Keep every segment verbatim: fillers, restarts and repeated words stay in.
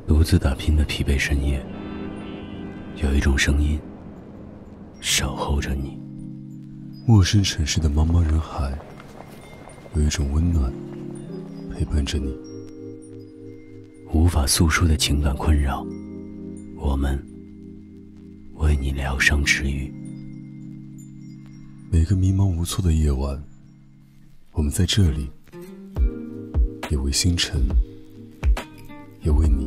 独自打拼的疲惫深夜，有一种声音守候着你。 陌生城市的茫茫人海，有一种温暖陪伴着你。 无法诉说的情感困扰，我们为你疗伤治愈。 每个迷茫无措的夜晚，我们在这里，也为星辰，也为你。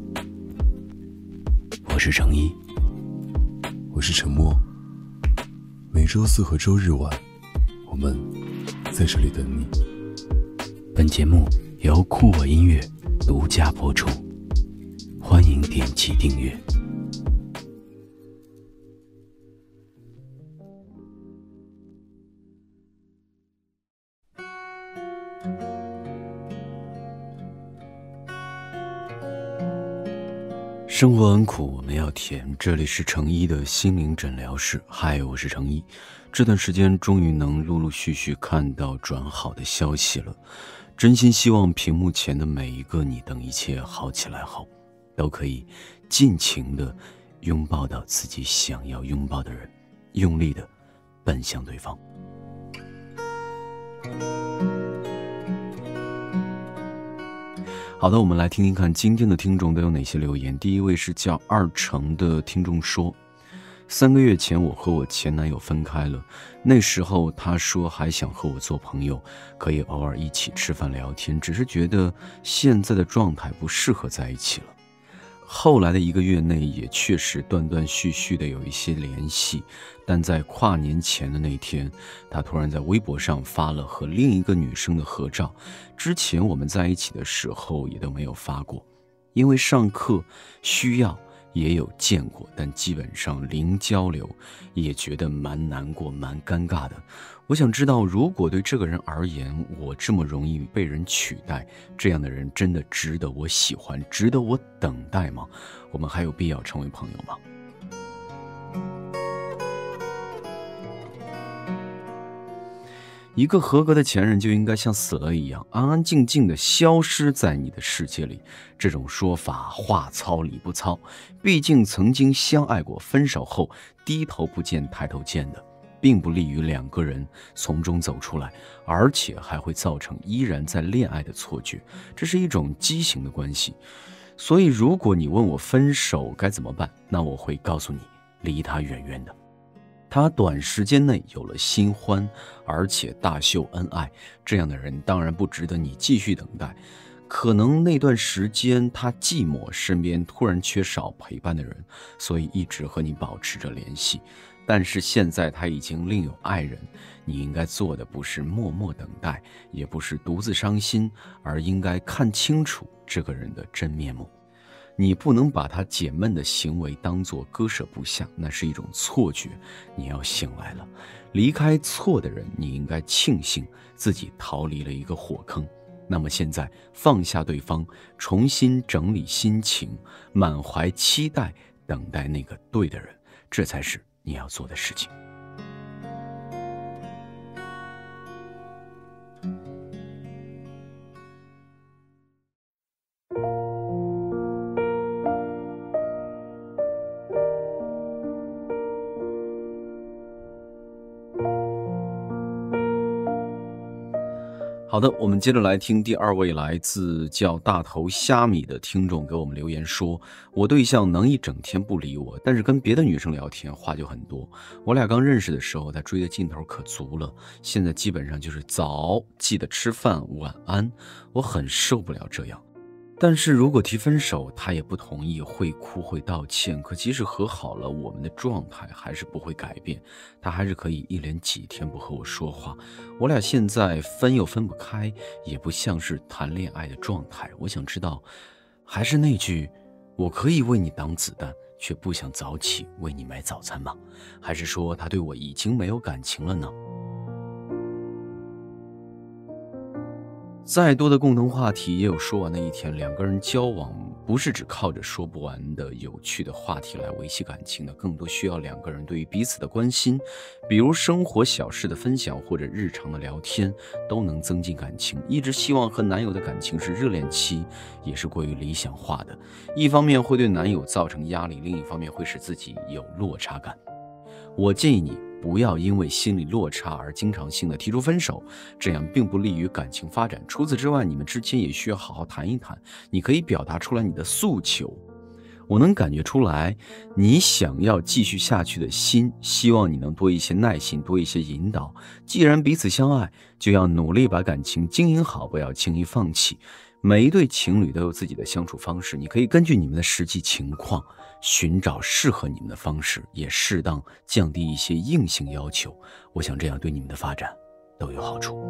我是程一， 我是陈默。每周四和周日晚，我们在这里等你。 本节目由酷我音乐独家播出，欢迎点击订阅。生活很苦，我们要甜。这里是程一的心灵诊疗室。嗨，我是程一。这段时间终于能陆陆续续看到转好的消息了，真心希望屏幕前的每一个你，等一切好起来后，都可以尽情的拥抱到自己想要拥抱的人，用力的奔向对方。好的，我们来听听看今天的听众都有哪些留言。第一位是叫二成的听众说，三个月前我和我前男友分开了，那时候他说还想和我做朋友，可以偶尔一起吃饭聊天，只是觉得现在的状态不适合在一起了。后来的一个月内也确实断断续续的有一些联系，但在跨年前的那天，他突然在微博上发了和另一个女生的合照，之前我们在一起的时候也都没有发过，因为上课需要也有见过，但基本上零交流，也觉得蛮难过蛮尴尬的。我想知道，如果对这个人而言我这么容易被人取代，这样的人真的值得我喜欢，值得我等待吗？我们还有必要成为朋友吗？一个合格的前任就应该像死了一样，安安静静的消失在你的世界里。这种说法话糙理不糙，毕竟曾经相爱过，分手后低头不见抬头见的，并不利于两个人从中走出来，而且还会造成依然在恋爱的错觉，这是一种畸形的关系。所以如果你问我分手该怎么办，那我会告诉你，离他远远的。他短时间内有了新欢，而且大秀恩爱，这样的人当然不值得你继续等待。可能那段时间他寂寞，身边突然缺少陪伴的人，所以一直和你保持着联系。但是现在他已经另有爱人，你应该做的不是默默等待，也不是独自伤心，而应该看清楚这个人的真面目。你不能把他解闷的行为当作割舍不下，那是一种错觉。你要醒来了，离开错的人，你应该庆幸自己逃离了一个火坑。那么现在放下对方，重新整理心情，满怀期待等待那个对的人，这才是你要做的事情。好的，我们接着来听第二位来自叫大头虾米的听众给我们留言说，我对象能一整天不理我，但是跟别的女生聊天话就很多。我俩刚认识的时候他追的劲头可足了，现在基本上就是早，记得吃饭，晚安，我很受不了这样。但是如果提分手他也不同意，会哭会道歉，可即使和好了，我们的状态还是不会改变，他还是可以一连几天不和我说话。我俩现在分又分不开，也不像是谈恋爱的状态。我想知道，还是那句，我可以为你挡子弹，却不想早起为你买早餐吗？还是说他对我已经没有感情了呢？再多的共同话题也有说完的一天，两个人交往不是只靠着说不完的有趣的话题来维系感情的，更多需要两个人对于彼此的关心，比如生活小事的分享或者日常的聊天，都能增进感情。一直希望和男友的感情是热恋期，也是过于理想化的，一方面会对男友造成压力，另一方面会使自己有落差感。我建议你不要因为心理落差而经常性的提出分手，这样并不利于感情发展。除此之外，你们之间也需要好好谈一谈，你可以表达出来你的诉求。我能感觉出来你想要继续下去的心，希望你能多一些耐心，多一些引导。既然彼此相爱，就要努力把感情经营好，不要轻易放弃。每一对情侣都有自己的相处方式，你可以根据你们的实际情况寻找适合你们的方式，也适当降低一些硬性要求。我想这样对你们的发展都有好处。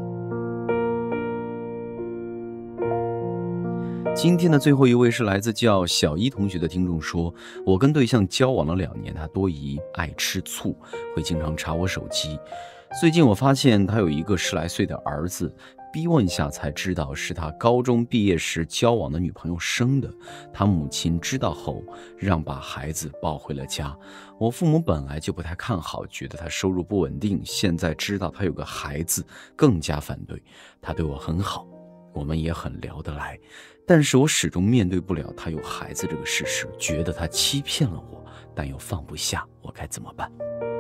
今天的最后一位是来自叫小一同学的听众说，我跟对象交往了两年，他多疑爱吃醋，会经常查我手机。最近我发现他有一个十来岁的儿子，逼问下才知道是他高中毕业时交往的女朋友生的。他母亲知道后让把孩子抱回了家。我父母本来就不太看好，觉得他收入不稳定，现在知道他有个孩子更加反对。他对我很好，我们也很聊得来，但是我始终面对不了他有孩子这个事实，觉得他欺骗了我，但又放不下，我该怎么办？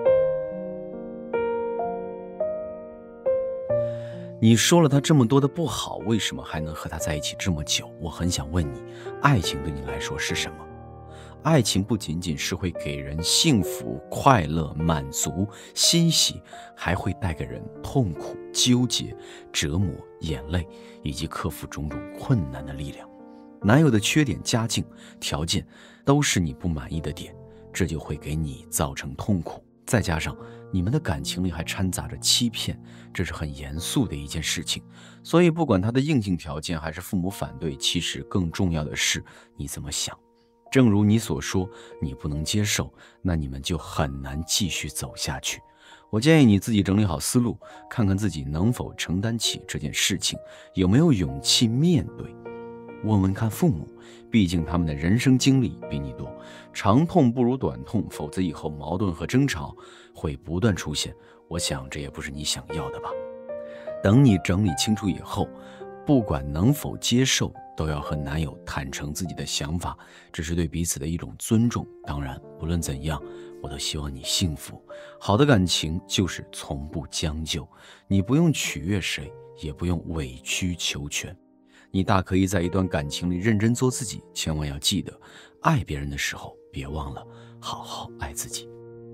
你说了他这么多的不好，为什么还能和他在一起这么久？我很想问你，爱情对你来说是什么？爱情不仅仅是会给人幸福、快乐、满足、欣喜，还会带给人痛苦、纠结、折磨、眼泪，以及克服种种困难的力量。男友的缺点、家境、条件都是你不满意的点，这就会给你造成痛苦。再加上你们的感情里还掺杂着欺骗，这是很严肃的一件事情。所以不管他的硬性条件还是父母反对，其实更重要的是你怎么想。正如你所说，你不能接受，那你们就很难继续走下去。我建议你自己整理好思路，看看自己能否承担起这件事情，有没有勇气面对。问问看父母，毕竟他们的人生经历比你多，长痛不如短痛，否则以后矛盾和争吵会不断出现。我想这也不是你想要的吧。等你整理清楚以后，不管能否接受，都要和男友坦诚自己的想法，这是对彼此的一种尊重。当然，不论怎样，我都希望你幸福。好的感情就是从不将就，你不用取悦谁，也不用委曲求全。你大可以在一段感情里认真做自己，千万要记得，爱别人的时候，别忘了好好爱自己。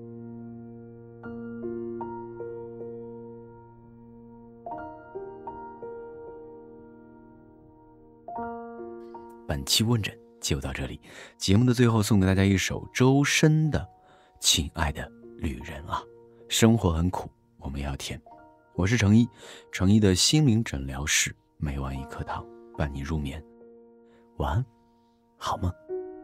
本期问诊就到这里，节目的最后送给大家一首周深的《亲爱的旅人啊》，生活很苦，我们要甜。我是程一，程一的心灵诊疗室，每晚一颗糖伴你入眠，晚安，好梦。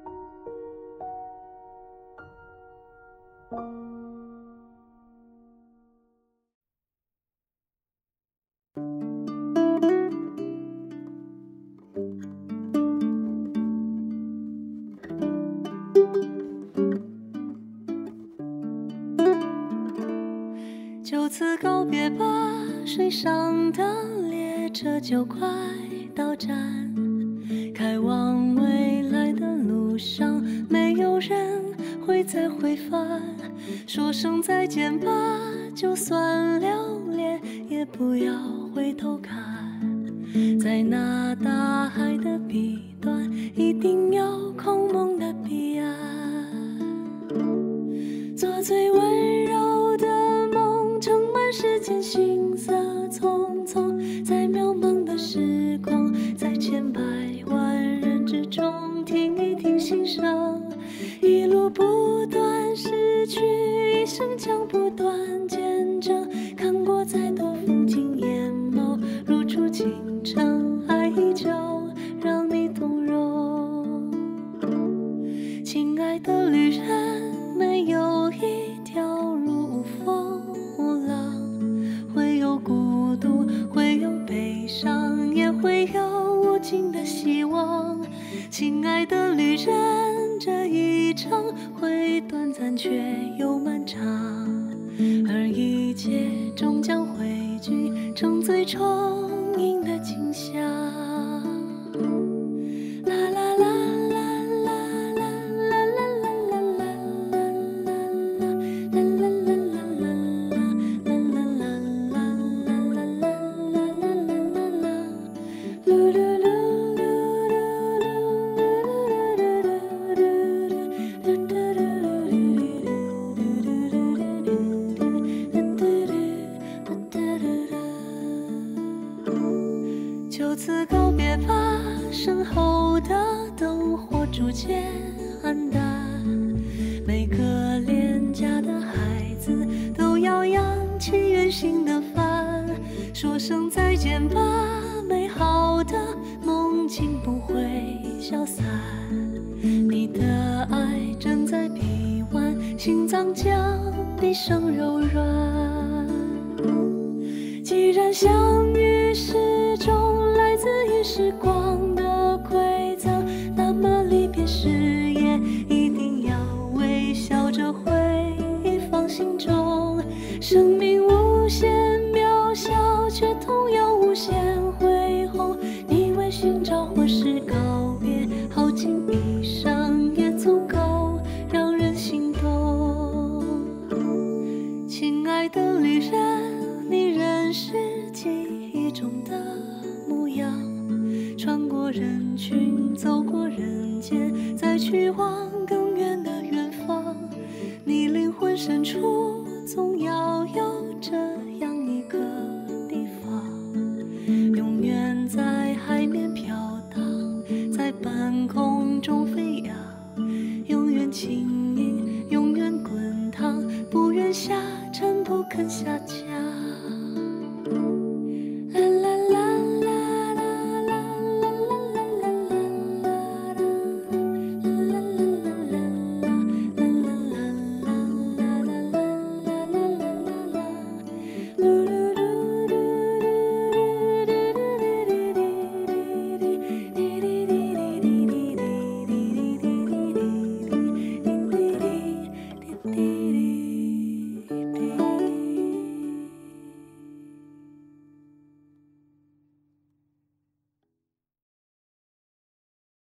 就此告别吧，水上的列车就快到站，开往未来的路上，没有人会再回返。说声再见吧，就算留恋，也不要回头看。在那大海的彼端，一定有空梦的彼岸。做最温柔的梦，盛满世间行色匆匆，在渺茫的时光，在千百万人之中，听一听心声，一路不断失去，一生将不断见证，看过再多风景，眼眸如初清晨，爱依旧让你动容。亲爱的旅人，没有一条路无风无浪，会有孤独，会有悲伤，也会有无尽的希望。 方。亲爱的旅人，这一程会短暂却又漫长，而一切终将汇聚成最充盈的景象。啦啦啦啦啦啦啦啦啦啦啦啦就此告别吧，身后的灯火逐渐暗淡，每个恋家的孩子都要扬起远行的帆，说声再见吧，美好的梦境不会消散，你的爱正在臂弯，心脏将毕生柔软。既然相遇始终来自于时光的馈赠，那么离别时也一定要微笑着回放心中。生命无限渺小，却同样无限恢宏。你为寻找或是告别，耗尽一生也足够让人心动。亲爱的旅人，你仍是记忆中的模样，穿过人群，走过人间，再去往更远的远方。你灵魂深处总要有这样一个地方，永远在海面飘荡，在半空中飞扬，永远轻